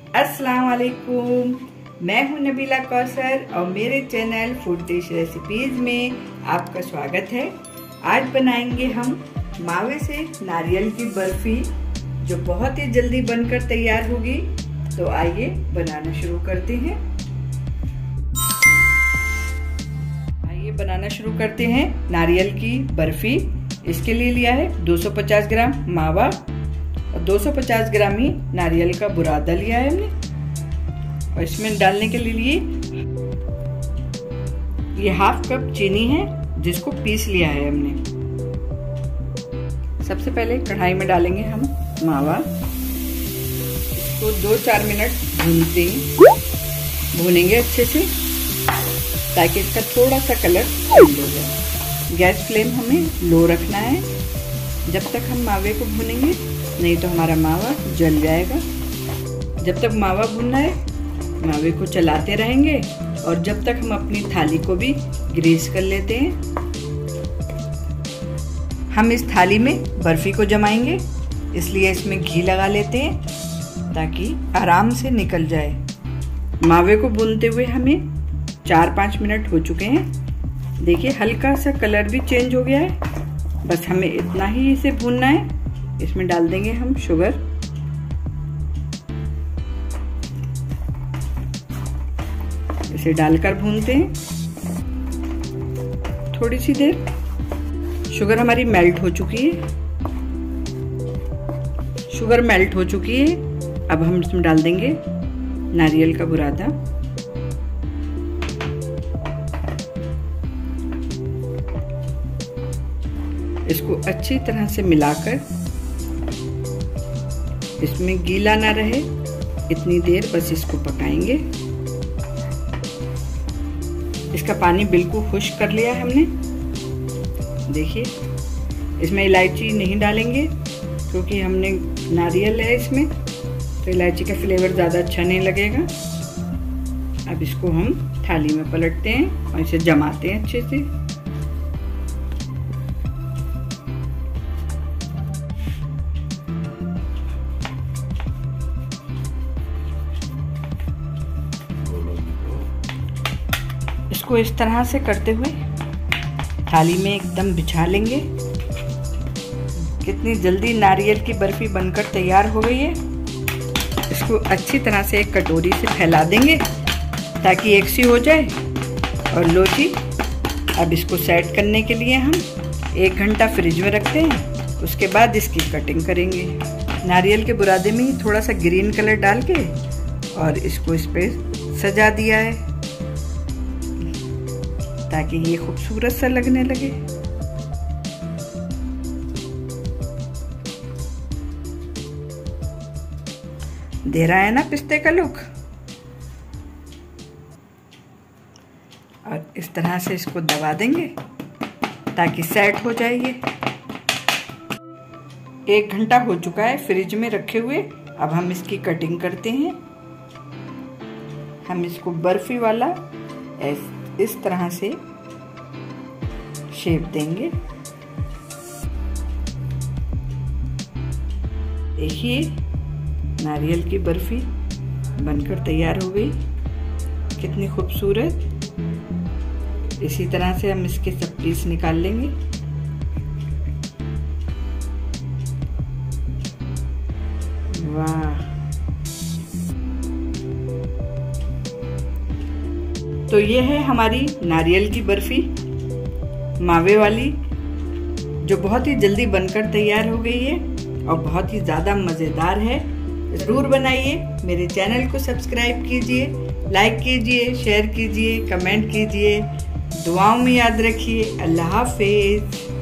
अस्सलाम वालेकुम, मैं हूं नबीला कौसर और मेरे चैनल फूड डिश रेसिपीज़ में आपका स्वागत है। आज बनाएंगे हम मावे से नारियल की बर्फ़ी जो बहुत ही जल्दी बनकर तैयार होगी। तो आइए बनाना शुरू करते हैं। बनाना शुरू करते हैं नारियल की बर्फ़ी। इसके लिए लिया है 250 ग्राम मावा और 250 ग्राम ही नारियल का बुरादा लिया है हमने। और इसमें डालने के लिए ये हाफ कप चीनी है जिसको पीस लिया है हमने। सबसे पहले कढ़ाई में डालेंगे हम मावा। इसको 2-4 मिनट भूनेंगे अच्छे से ताकि इसका थोड़ा सा कलर चेंज हो जाए। गैस फ्लेम हमें लो रखना है जब तक हम मावे को भूनेंगे, नहीं तो हमारा मावा जल जाएगा। जब तक मावा भूनना है मावे को चलाते रहेंगे और जब तक हम अपनी थाली को भी ग्रीस कर लेते हैं। हम इस थाली में बर्फ़ी को जमाएंगे, इसलिए इसमें घी लगा लेते हैं ताकि आराम से निकल जाए। मावे को भूनते हुए हमें 4-5 मिनट हो चुके हैं। देखिए हल्का सा कलर भी चेंज हो गया है। बस हमें इतना ही इसे भूनना है। इसमें डाल देंगे हम शुगर। इसे डालकर भूनते हैं थोड़ी सी देर। शुगर हमारी मेल्ट हो चुकी है। शुगर मेल्ट हो चुकी है। अब हम इसमें डाल देंगे नारियल का बुरादा। इसको अच्छी तरह से मिलाकर, इसमें गीला ना रहे इतनी देर बस इसको पकाएंगे। इसका पानी बिल्कुल खुश्क कर लिया है हमने। देखिए इसमें इलायची नहीं डालेंगे क्योंकि हमने नारियल है इसमें, तो इलायची का फ्लेवर ज़्यादा अच्छा नहीं लगेगा। अब इसको हम थाली में पलटते हैं और इसे जमाते हैं अच्छे से। इसको इस तरह से करते हुए थाली में एकदम बिछा लेंगे। कितनी जल्दी नारियल की बर्फ़ी बनकर तैयार हो गई है। इसको अच्छी तरह से एक कटोरी से फैला देंगे ताकि एक सी हो जाए। और लो जी, अब इसको सेट करने के लिए हम 1 घंटा फ्रिज में रखते हैं। उसके बाद इसकी कटिंग करेंगे। नारियल के बुरादे में ही थोड़ा सा ग्रीन कलर डाल के और इसको इस पर सजा दिया है ताकि ये खूबसूरत सा लगने लगे। दे रहा है ना पिस्ते का लुक। और इस तरह से इसको दबा देंगे ताकि सेट हो जाए ये। 1 घंटा हो चुका है फ्रिज में रखे हुए। अब हम इसकी कटिंग करते हैं। हम इसको बर्फी वाला इस तरह से शेप देंगे। देखिए नारियल की बर्फी बनकर तैयार हो गई, कितनी खूबसूरत। इसी तरह से हम इसके सब पीस निकाल लेंगे। वाह! तो ये है हमारी नारियल की बर्फ़ी मावे वाली, जो बहुत ही जल्दी बनकर तैयार हो गई है और बहुत ही ज़्यादा मज़ेदार है। ज़रूर बनाइए। मेरे चैनल को सब्सक्राइब कीजिए, लाइक कीजिए, शेयर कीजिए, कमेंट कीजिए। दुआओं में याद रखिए। अल्लाह हाफ़िज़।